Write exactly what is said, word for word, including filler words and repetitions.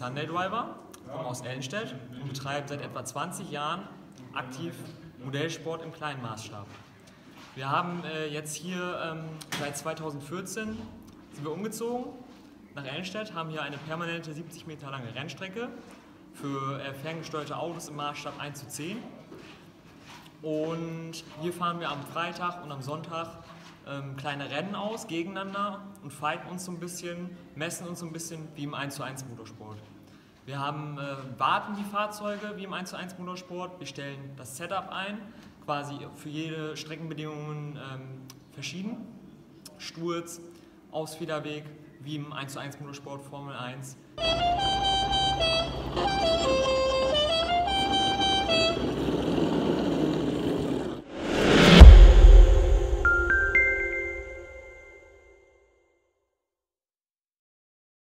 Sunday Driver, komme aus Ellenstedt und betreibe seit etwa zwanzig Jahren aktiv Modellsport im kleinen Maßstab. Wir haben äh, jetzt hier ähm, seit zweitausendvierzehn sind wir umgezogen nach Ellenstedt, haben hier eine permanente siebzig Meter lange Rennstrecke für äh, ferngesteuerte Autos im Maßstab eins zu zehn. Und hier fahren wir am Freitag und am Sonntag ähm, kleine Rennen aus gegeneinander und fighten uns so ein bisschen, messen uns so ein bisschen wie im eins zu eins Motorsport. Wir haben, äh, warten die Fahrzeuge wie im eins zu eins Motorsport, wir stellen das Setup ein, quasi für jede Streckenbedingungen ähm, verschieden. Sturz, Ausfederweg, wie im eins zu eins Motorsport Formel eins.